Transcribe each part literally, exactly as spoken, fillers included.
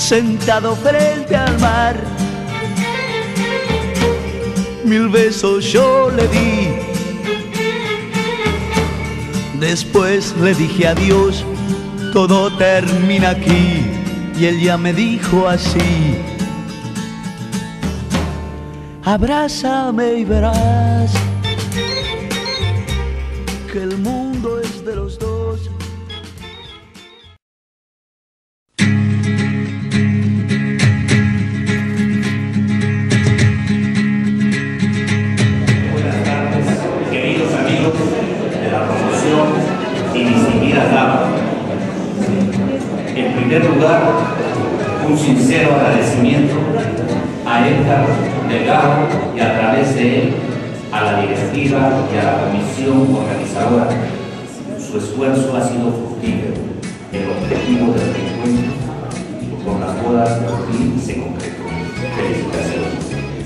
sentado frente al mar. Mil besos yo le di, después le dije adiós, todo termina aquí. Y él ya me dijo así: abrázame y verás que el mundo es de los dos. Buenas tardes, queridos amigos de la promoción y distinguidas damas. En primer lugar, un sincero agradecimiento a Edgar Delgado y a través de él a la directiva y a la comisión organizadora. Su esfuerzo ha sido fructífero. El objetivo del reencuentro con las bodas por fin se concretó. Felicitaciones.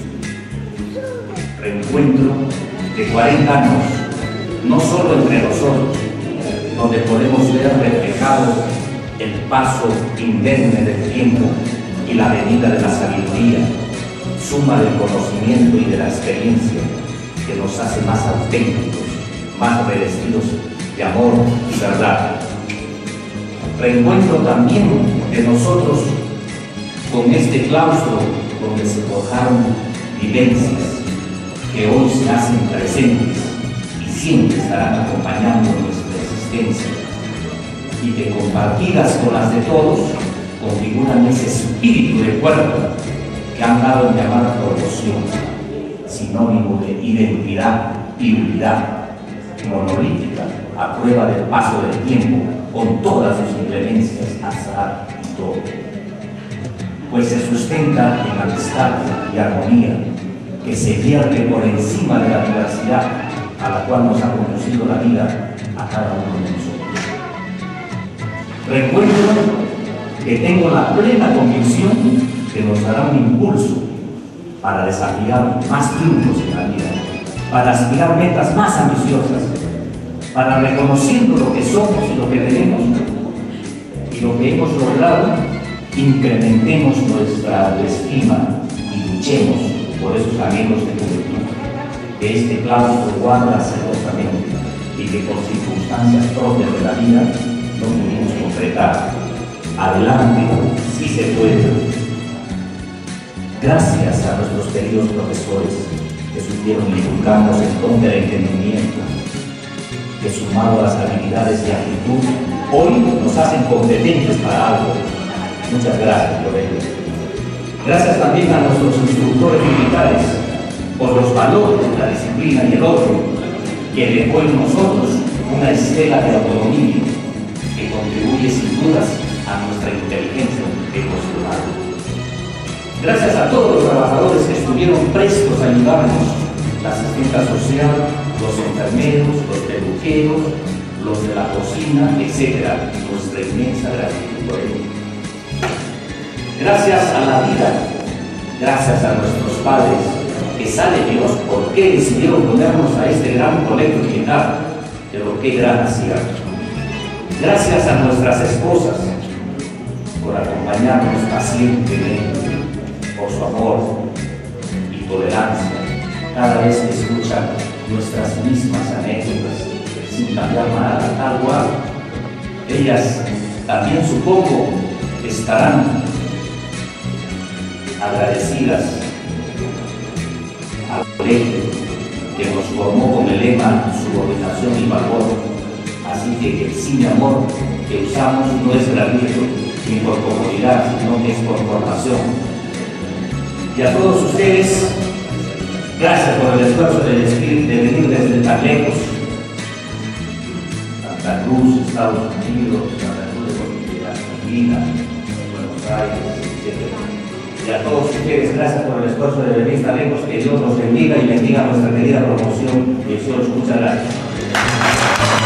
Reencuentro de cuarenta años, no solo entre nosotros, donde podemos ver reflejado el paso indemne del tiempo y la venida de la sabiduría, suma del conocimiento y de la experiencia que nos hace más auténticos, más revestidos de amor y verdad. Reencuentro también de nosotros con este claustro donde se forjaron vivencias que hoy se hacen presentes y siempre estarán acompañando nuestra existencia, y que compartidas con las de todos configuran ese espíritu de cuerpo que han dado en llamar promoción, sinónimo de identidad y unidad, monolítica, a prueba del paso del tiempo, con todas sus inclemencias, azar y todo. Pues se sustenta en amistad y armonía, que se vierte por encima de la diversidad a la cual nos ha conducido la vida a cada uno de nosotros. Recuerdo que tengo la plena convicción que nos dará un impulso para desafiar más triunfos en la vida, para aspirar metas más ambiciosas, para reconociendo lo que somos y lo que tenemos y lo que hemos logrado, incrementemos nuestra autoestima y luchemos por esos amigos de juventud que este claustro guarda celosamente y que por circunstancias propias de la vida no pudimos concretar. Adelante, sí se puede. Gracias a nuestros queridos profesores que supieron inculcarnos el don del entendimiento, que sumado a las habilidades y actitud, hoy nos hacen competentes para algo. Muchas gracias por ello. Gracias también a nuestros instructores militares por los valores, la disciplina y el orden que dejó en nosotros una estela de autonomía que contribuye sin dudas a nuestra inteligencia emocional. Gracias a todos los trabajadores que estuvieron prestos a ayudarnos, la asistenta social, los enfermeros, los peluqueros, los de la cocina, etcétera. Nuestra inmensa gratitud por ello. Gracias a la vida, gracias a nuestros padres, que sabe Dios por qué decidieron ponernos a este gran colegio militar, pero qué gran acierto. Gracias a nuestras esposas por acompañarnos pacientemente, por su amor y tolerancia, cada vez que escuchan nuestras mismas anécdotas, sin cambiar nada, tal cual. Ellas también, supongo, estarán agradecidas al colegio que nos formó con el lema subordinación y valor. Así que el sí mi amor que usamos no es gratuito ni por comodidad, sino que es por formación. Y a todos ustedes, gracias por el esfuerzo de, decir, de venir desde tan lejos, Santa Cruz, Estados Unidos, Santa Cruz de Argentina, Buenos Aires, etcétera. Y a todos ustedes, gracias por el esfuerzo de venir tan lejos, que Dios los bendiga y bendiga nuestra querida promoción. Y eso, muchas gracias.